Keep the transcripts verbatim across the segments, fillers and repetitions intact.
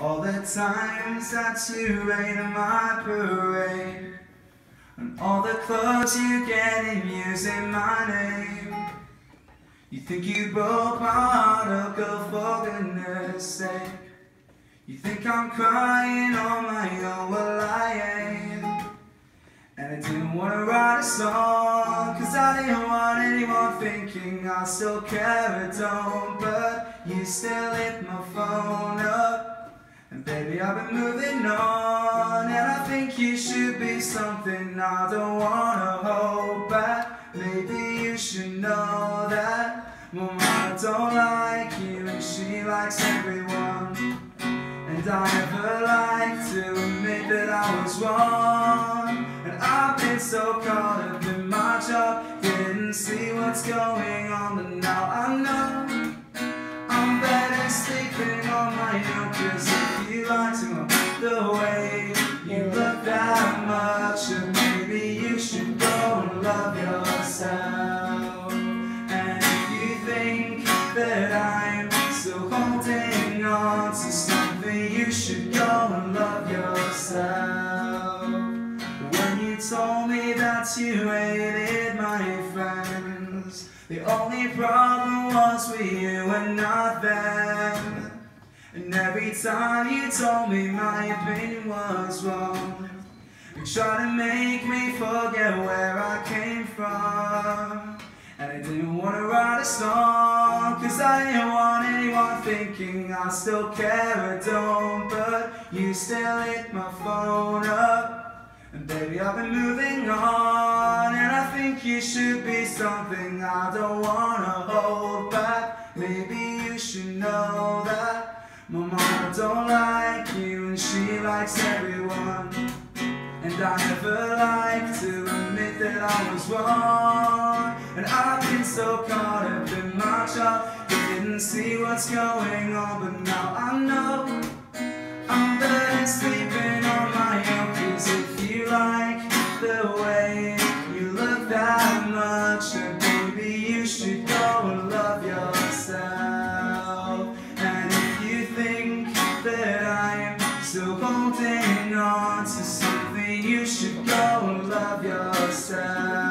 All the times that you rain on my parade, and all the clothes you get in using my name. You think you broke my heart, oh girl, for goodness sake. You think I'm crying on my own, well I ain't. And I didn't want to write a song, cause I didn't want anyone thinking I still care or don't. But you still hit my phone up, and baby I've been moving on. And I think you should be something I don't wanna hold back. Maybe you should know that my mama don't like you and she likes everyone. And I never like to admit that I was wrong. And I've been so caught up in my job, didn't see what's going on. But now I know I'm better sleeping on my own. Cause if you like to look the way you look that much, and maybe you should go and love yourself. And if you think that I'm still holding on to something, you should go and love yourself. When you told me that you hated my friends, the only problem was with you and not them. And every time you told me my opinion was wrong, you tried to make me forget where I came from. And I didn't want to write a song, cause I didn't want anyone thinking I still care or don't. But you still hit my phone up, and baby I've been moving on. And I think you should be something I don't want to hold back. Maybe you should know that my mama don't like you and she likes everyone. And I never like to admit that I was wrong. And I've been so caught up in my job, didn't see what's going on. But now I know I'm better sleeping on my own. Cause if you like the way you look that much, then baby you should go and love yourself. And if you think that I'm still holding on to something, you should go and love yourself.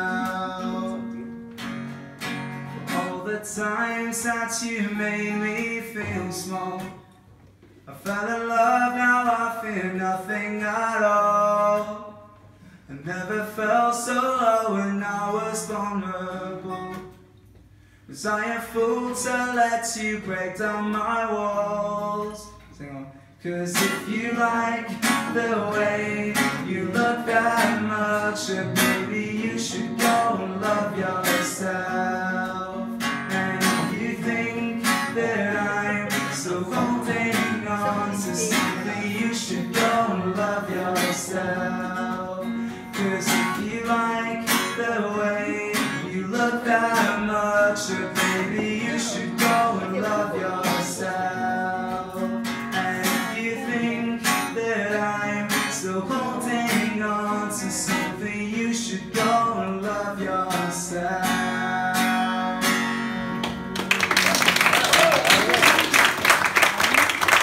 All the times that you made me feel small, I fell in love, now I fear nothing at all. I never felt so low when I was vulnerable. Was I a fool to let you break down my walls? Sing on. Cause if you like the way you look that much, then maybe you should go and love yourself. And if you think that I'm still holding on to something, you should go and love yourself. Cause if you like the way you look that much, then maybe you should go and love yourself. Still holding on to something,